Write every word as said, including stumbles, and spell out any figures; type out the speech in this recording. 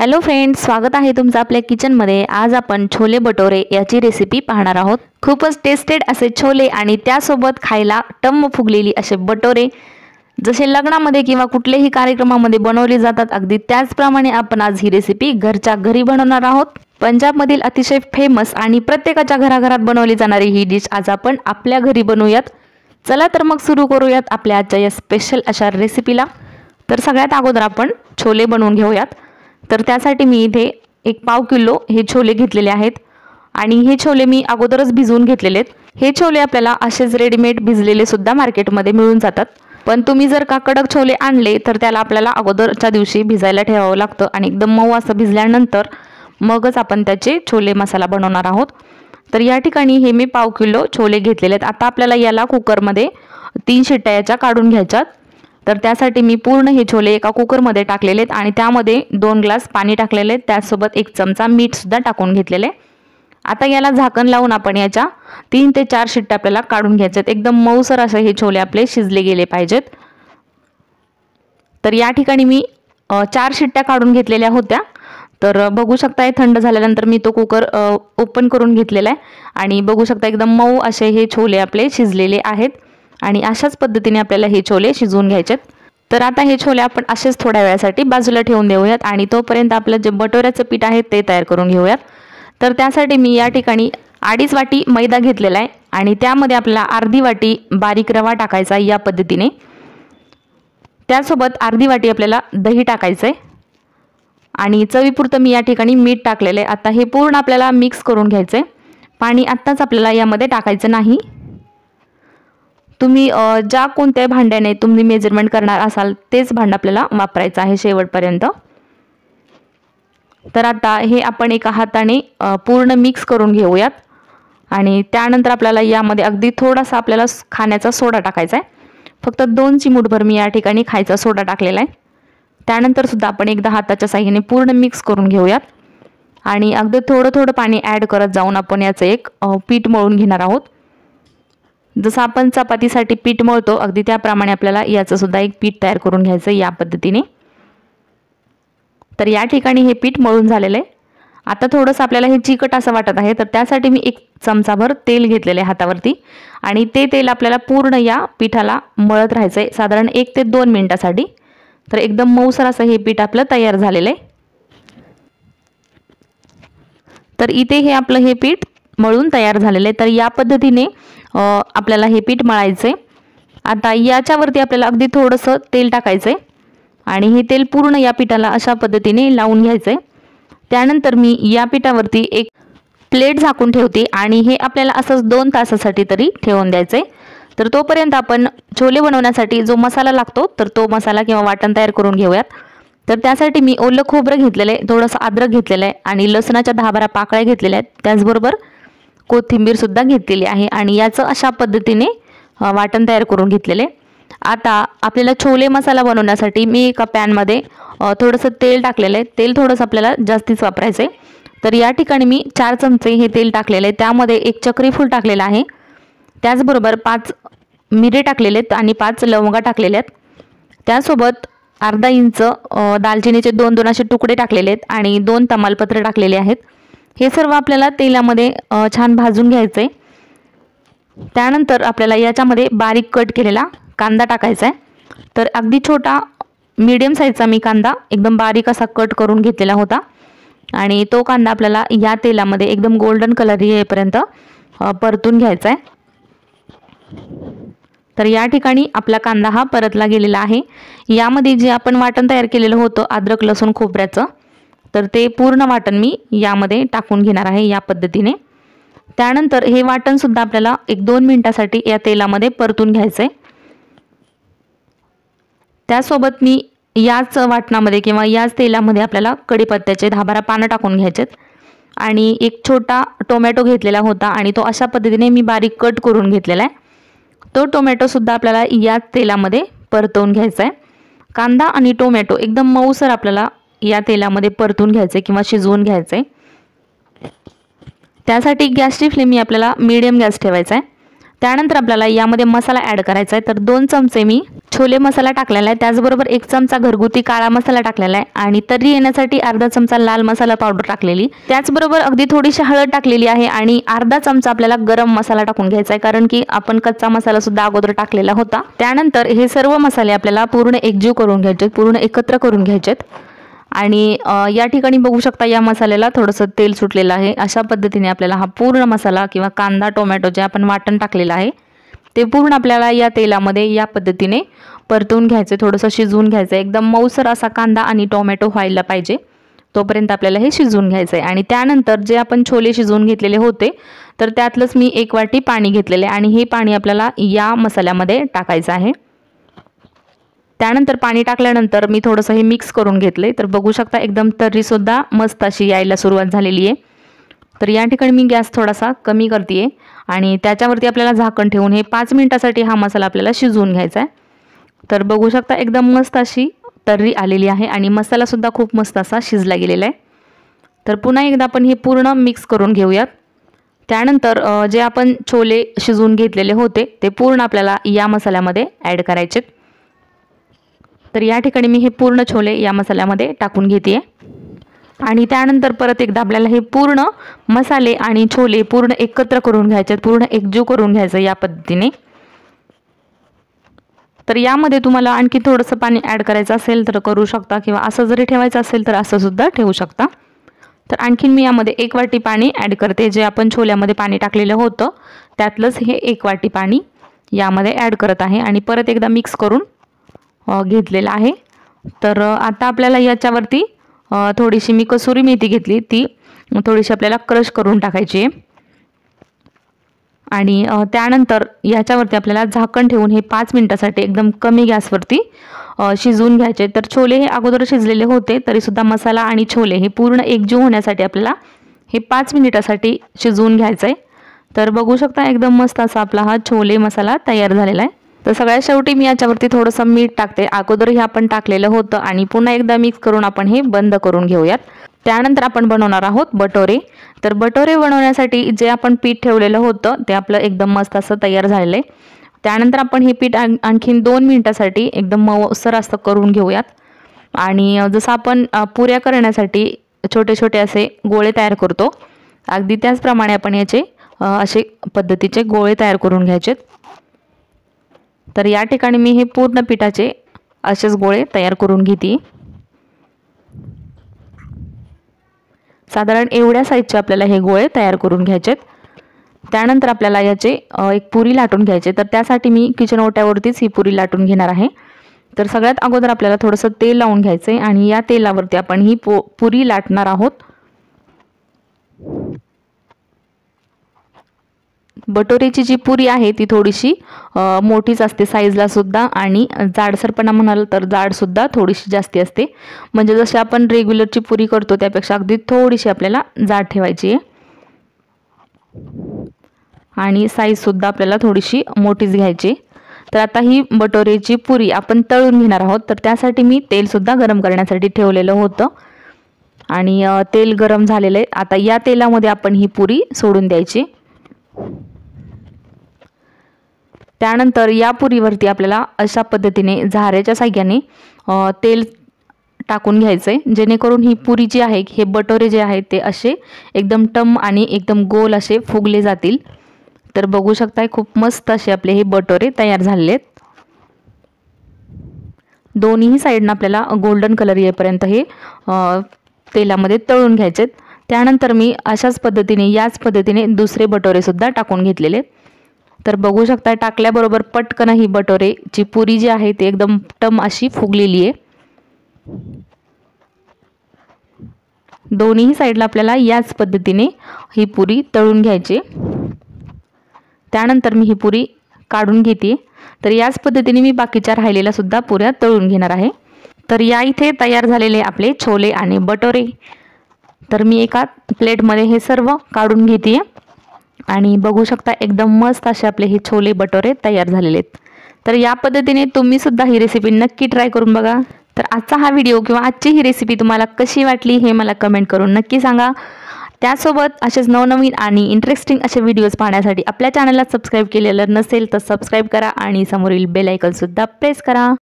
Hello friends, स्वागत आहे तुमचं आपल्या किचनमध्ये। आज आपण छोले भटोरे याची रेसिपी पाहणार आहोत। खूपच टेस्टेड असे छोले आणि त्यासोबत खायला टम्म फुगलेली असे भटोरे जसे लग्नामध्ये किंवा कुठल्याही कार्यक्रमामध्ये बनवले जातात, अगदी त्याचप्रमाणे आपण आज ही रेसिपी घरच्या घरी बनवणार आहोत। पंजाबमधील अतिशय फेमस आणि प्रत्येकाच्या घराघरात बनवली जाणारी ही डिश आज आपण आपल्या घरी बनवूयात। चला तर मग सुरू करूयात आपल्या आजच्या या स्पेशल अशा रेसिपीला। तर सगळ्यात अगोदर आपण छोले बनवून घेऊयात। तर त्यासाठी मी इथे एक पाव किलो हे छोले घेतलेले आहेत आणि हे छोले मी अगोदरच भिजवून घेतलेले आहेत। हे छोले आपल्याला असेच रेडीमेड भिजलेले सुद्धा मार्केटमध्ये मिळून जातात, पण तुम्ही जर का कडक छोले आणले तर त्याला आपल्याला अगोदरच्या दिवशी भिजायला ठेवावं लागतं आणि एकदम मऊ असं भिजल्यानंतर मगच आपण त्याचे छोले मसाला बनवणार आहोत। तर या ठिकाणी हे मी पाव किलो छोले घेतलेले आहेत। आता आपल्याला याला कुकरमध्ये तीन शिट्ट्या याच्या काढून घ्यायच्यात। तर त्यासाठी मी पूर्ण हे छोले एका कुकरमध्ये टाकलेले आहेत आणि त्यामध्ये दोन ग्लास पाणी टाकलेले आहेत, त्यासोबत एक चमचा मीठ सुद्धा टाकून घेतलेले। आता याला झाकण लावून आपण याच्या तीन ते चार शिट्ट्या आपल्याला काढून घ्यायच्यात। एकदम मऊसर असे हे छोले आपले शिजले गेले पाहिजेत। तर या ठिकाणी मी चार शिट्ट्या काढून घेतलेल्या होत्या। तर बघू शकता थंड झाल्यानंतर मी तो कुकर ओपन करून घेतलेला आहे आणि बघू शकता एकदम मऊ असे हे छोले आपले शिजलेले आहेत आणि अशाच पद्धतीने आपल्याला हे छोले शिजवून घ्यायचेत। तर आता हे छोले आपण असेच थोड्या वेळासाठी बाजूला ठेवून देऊयात आणि तोपर्यंत आपलं जे भटोऱ्याचं पीठ आहे ते तयार करून घेऊयात। तर त्यासाठी मी या ठिकाणी अडीच वाटी मैदा घेतलेला आहे आणि त्यामध्ये आपल्याला अर्धी वाटी बारीक रवा टाकायचा या पद्धतीने। त्यासोबत अर्धी वाटी आपल्याला दही टाकायचं आहे आणि चवीपुरतं मी या ठिकाणी मीठ टाकलेलं आहे। आता हे पूर्ण आपल्याला मिक्स करून घ्यायचं आहे। पाणी आत्ताच आपल्याला यामध्ये टाकायचं नाही। तुम्ही ज्या कोणत्याही भांड्याने तुम्ही मेजरमेंट करणार असाल तेच भांडं आपल्याला वापरायचं आहे शेवटपर्यंत। तर आता हे आपण एका हाताने पूर्ण मिक्स करून घेऊयात आणि त्यानंतर आपल्याला यामध्ये अगदी थोडासा आपल्याला खाण्याचा सोडा टाकायचा आहे। फक्त दोन चिमूटभर मी या ठिकाणी खायचा सोडा टाकलेला आहे। त्यानंतर सुद्धा आपण एकदा हाताच्या साहाय्याने पूर्ण मिक्स करून घेऊयात आणि अगदी थोडं थोडं पाणी ॲड करत जाऊन आपण याचं एक पीठ मळून घेणार आहोत। जसं आपण चपातीसाठी पीठ मळतो अगदी त्याप्रमाणे आपल्याला याचं सुद्धा एक पीठ तयार करून घ्यायचं या पद्धतीने। तर या ठिकाणी हे पीठ मळून झालेलं आहे। आता थोडंसं आपल्याला हे चिकट असं वाटत आहे, तर त्यासाठी मी एक चमचाभर तेल घेतलेलं आहे हातावरती आणि ते तेल आपल्याला पूर्ण या पिठाला मळत राहायचं आहे साधारण एक ते दोन मिनिटासाठी। तर एकदम मऊसर असं हे पीठ आपलं तयार झालेलं आहे। तर इथे हे आपलं हे पीठ मळून तयार झालेलं आहे। तर या पद्धतीने आपल्याला हे पीठ मळायचं आहे। आता याच्यावरती आपल्याला अगदी थोडंसं तेल टाकायचं आहे आणि हे तेल पूर्ण या पिठाला अशा पद्धतीने लावून घ्यायचं आहे। त्यानंतर मी या पिठावरती एक प्लेट झाकून ठेवते आणि हे आपल्याला असंच दोन तासासाठी तरी ठेवून द्यायचं आहे। तर तोपर्यंत आपण छोले बनवण्यासाठी जो मसाला लागतो तर तो मसाला किंवा वाटण तयार करून घेऊयात। तर त्यासाठी मी ओलं खोबरं घेतलेलं आहे, थोडंसं अद्रक घेतलेलं आहे आणि लसणाच्या दहा बारा पाकळ्या घेतलेल्या आहेत, त्याचबरोबर कोथिंबीर सुद्धा घेतलेली आहे आणि याचं अशा पद्धतीने वाटण तयार करून घेतलेले। आता आपल्याला छोले मसाला बनवण्यासाठी मी एका पॅनमध्ये थोडंसं तेल टाकलेलं आहे। तेल थोडंसं आपल्याला जास्तीच वापरायचं आहे। तर या ठिकाणी मी चार चमचे हे तेल टाकलेलं आहे, त्यामध्ये एक चक्री फूल टाकलेलं आहे, त्याचबरोबर पाच मिरे टाकलेले आहेत आणि पाच लवंगा टाकलेल्या आहेत, त्यासोबत अर्धा इंच दालचिनीचे दोन दोन असे तुकडे टाकलेले आहेत आणि दोन तमालपत्र टाकलेले आहेत। हे सर्व आपल्याला तेलामध्ये छान भाजून घ्यायचं आहे। त्यानंतर आपल्याला याच्यामध्ये बारीक कट केलेला कांदा टाकायचा आहे। तर अगदी छोटा मीडियम साईजचा मी कांदा एकदम बारीक असा कट करून घेतलेला होता आणि तो कांदा आपल्याला या तेलामध्ये एकदम गोल्डन कलर येईपर्यंत परतून घ्यायचा आहे। तर या ठिकाणी आपला कांदा हा परतला गेलेला आहे। यामध्ये जे आपण वाटण तयार केलेलं होतं अद्रक लसूण खोबऱ्याचं, तर ते पूर्ण वाटण मी यामध्ये टाकून घेणार आहे या पद्धतीने। त्यानंतर हे वाटण सुद्धा आपल्याला एक दोन मिनिटासाठी या तेलामध्ये परतून घ्यायचं आहे। त्यासोबत मी याच वाटणामध्ये किंवा याच तेलामध्ये आपल्याला कढीपत्त्याचे दहा बारा पानं टाकून घ्यायचेत आणि एक छोटा टोमॅटो घेतलेला होता आणि तो अशा पद्धतीने मी बारीक कट करून घेतलेला आहे। तो टोमॅटो सुद्धा आपल्याला याच तेलामध्ये परतवून घ्यायचा आहे। कांदा आणि टोमॅटो एकदम मऊसर आपल्याला या तेलामध्ये परतून घ्यायचे किंवा शिजवून घ्यायचे। त्यासाठी गॅसची फ्लेम ही आपल्याला मीडियम गॅस ठेवायचा आहे। त्यानंतर आपल्याला यामध्ये मसाला ॲड करायचा आहे। तर दोन चमचे मी छोले मसाला टाकलेला आहे, त्याचबरोबर एक चमचा घरगुती काळा मसाला टाकलेला आहे आणि तर्री येण्यासाठी अर्धा चमचा लाल मसाला पावडर टाकलेली, त्याचबरोबर अगदी थोडीशी हळद टाकलेली आहे आणि अर्धा चमचा आपल्याला गरम मसाला टाकून घ्यायचा आहे, कारण की आपण कच्चा मसाला सुद्धा अगोदर टाकलेला होता। त्यानंतर हे सर्व मसाले आपल्याला पूर्ण एकजीव करून घ्यायचे, पूर्ण एकत्र करून घ्यायचेत। आणि या ठिकाणी बघू शकता या मसाल्याला थोडंसं तेल सुटलेलं आहे। अशा पद्धतीने आपल्याला हा पूर्ण मसाला किंवा कांदा टोमॅटो जे आपण वाटण टाकलेलं आहे ते पूर्ण आपल्याला या तेलामध्ये या पद्धतीने परतून घ्यायचे, थोडंसं शिजवून घ्यायचं। एकदम मऊसर असा कांदा आणि टोमॅटो व्हायला पाहिजे तोपर्यंत आपल्याला हे शिजवून घ्यायचं आहे। आणि त्यानंतर जे आपण छोले शिजवून घेतलेले होते तर त्यातलंच मी एक वाटी पाणी घेतलेले आणि हे पाणी आपल्याला या मसाल्यामध्ये टाकायचं आहे। त्यानंतर पाणी टाकल्यानंतर मी थोडंसं हे मिक्स करून घेतले, तर बघू शकता एकदम तर्री सुद्धा मस्त अशी यायला सुरुवात झालेली आहे। तर या ठिकाणी मी गॅस थोडासा कमी करते आणि त्याच्यावरती आपल्याला झाकण ठेवून हे पाच मिनिटासाठी हा मसाला आपल्याला शिजवून घ्यायचा आहे। तर बघू शकता एकदम मस्त अशी तर्री आलेली आहे आणि मसाला सुद्धा खूप मस्त असा शिजला गेलेला आहे। तर पुन्हा एकदा आपण हे पूर्ण मिक्स करून घेऊयात। त्यानंतर जे आपण छोले शिजवून घेतलेले होते ते पूर्ण आपल्याला या मसाल्यामध्ये ॲड करायचे। तर या ठिकाणी मी हे पूर्ण छोले या मसाल्यामध्ये टाकून घेते आणि त्यानंतर परत एकदा आपल्याला हे पूर्ण मसाले आणि छोले पूर्ण एकत्र करून घ्यायचे, पूर्ण एकजीव करून घ्यायचं या पद्धतीने। तर यामध्ये तुम्हाला आणखी थोडंसं पाणी ॲड करायचं असेल तर करू शकता किंवा असं जरी ठेवायचं असेल तर असं सुद्धा ठेवू शकता। तर आणखीन मी यामध्ये एक वाटी पाणी ॲड करते, जे आपण छोल्यामध्ये पाणी टाकलेलं होतं त्यातलंच हे एक वाटी पाणी यामध्ये ॲड करत आहे आणि परत एकदा मिक्स करून घेतलेलं आहे। तर आता आपल्याला याच्यावरती थोडीशी मी कसुरी मेथी घेतली, ती थोडीशी आपल्याला क्रश करून टाकायची आहे आणि त्यानंतर याच्यावरती आपल्याला झाकण ठेवून हे पाच मिनिटासाठी एकदम कमी गॅसवरती शिजवून घ्यायचे। तर छोले हे अगोदर शिजलेले होते तरीसुद्धा मसाला आणि छोले हे पूर्ण एकजीव होण्यासाठी आपल्याला हे पाच मिनिटासाठी शिजवून घ्यायचं आहे। तर बघू शकता एकदम मस्त असा आपला हा छोले मसाला तयार झालेला आहे। तर सगळ्यात शेवटी मी याच्यावरती थोडंसं मीठ टाकते, अगोदरही आपण टाकलेलं होतं आणि पुन्हा एकदा मिक्स करून आपण हे बंद करून घेऊयात। त्यानंतर आपण बनवणार आहोत बटोरे। तर बटोरे बनवण्यासाठी जे आपण पीठ ठेवलेलं होतं ते आपलं एकदम मस्त असं तयार झालेलं आहे। त्यानंतर आपण हे पीठ आणखीन दोन मिनिटासाठी एकदम मऊसर असं करून घेऊयात आणि जसं आपण पुऱ्या करण्यासाठी छोटे छोटे असे गोळे तयार करतो अगदी त्याचप्रमाणे आपण याचे असे पद्धतीचे गोळे तयार करून घ्यायचे। तर या ठिकाणी मी हे पूर्ण पिठाचे असेच गोळे तयार करून घेते। साधारण एवढ्या साईजचे आपल्याला हे गोळे तयार करून घ्यायचे। त्यानंतर आपल्याला याचे एक पुरी लाटून घ्यायचे, तर त्यासाठी मी किचन ओट्यावरतीच ही पुरी लाटून घेणार आहे। तर सगळ्यात अगोदर आपल्याला थोडंसं तेल लावून घ्यायचे आणि या तेलावरती आपण ही पुरी लाटणार आहोत। बटोरेची जी पुरी आहे ती थोडीशी मोठीच असते साईजला सुद्धा आणि जाडसरपणा म्हणाल तर जाड सुद्धा थोडीशी जास्ती असते, म्हणजे जशी आपण रेग्युलरची पुरी करतो त्यापेक्षा अगदी थोडीशी आपल्याला जाड ठेवायची आहे आणि साईज सुद्धा आपल्याला थोडीशी मोठीच घ्यायची। तर आता ही बटोरेची पुरी आपण तळून घेणार आहोत, तर त्यासाठी मी तेल सुद्धा गरम करण्यासाठी ठेवलेलं होतं आणि तेल गरम झालेलं आहे। आता या तेलामध्ये आपण ही पुरी सोडून द्यायची। त्यानंतर या पुरीवरती आपल्याला अशा पद्धतीने झाऱ्याच्या साहाय्याने तेल टाकून घ्यायचे, जेणेकरून ही पुरी जी आहे हे बटोरे जे आहेत ते असे एकदम टम आणि एकदम गोल असे फुगले जातील। तर बघू शकताय खूप मस्त असे आपले हे बटोरे तयार झालेले आहेत। दोन्ही साईडनं आपल्याला गोल्डन कलर येईपर्यंत हे तेलामध्ये तळून घ्यायचे। त्यानंतर मी अशाच पद्धतीने याच पद्धतीने दुसरे बटोरे सुद्धा टाकून घेतलेले। तर बघू शकता टाकल्याबरोबर पटकन ही बटोरेची पुरी जी आहे ती एकदम टम अशी फुगलेली आहे। दोन्ही साईडला आपल्याला याच पद्धतीने ही पुरी तळून घ्यायची। त्यानंतर मी ही पुरी काढून घेते। तर याच पद्धतीने मी बाकीच्या राहिलेल्या सुद्धा पुऱ्या तळून घेणार आहे। तर या इथे तयार झालेले आपले छोले आणि बटोरे। तर मी एका प्लेटमध्ये हे सर्व काढून घेते आणि बघू शकता एकदम मस्त असे आपले हे छोले बटोरे तयार झालेले आहेत। तर या पद्धतीने तुम्ही सुद्धा ही रेसिपी नक्की ट्राय करून बघा। तर आजचा हा व्हिडिओ किंवा आजची ही रेसिपी तुम्हाला कशी वाटली हे मला कमेंट करून नक्की सांगा। त्यासोबत असेच नवनवीन आणि इंटरेस्टिंग असे व्हिडिओज पाहण्यासाठी आपल्या चॅनलला सबस्क्राईब केलेलं नसेल तर सबस्क्राईब करा आणि समोरील बेल आयकॉन सुद्धा प्रेस करा।